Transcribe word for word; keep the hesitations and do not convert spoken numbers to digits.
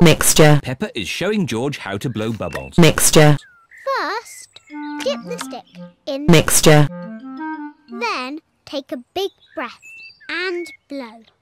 Mixture. Peppa is showing George how to blow bubbles. Mixture. First, dip the stick in. Mixture. Then take a big breath and blow.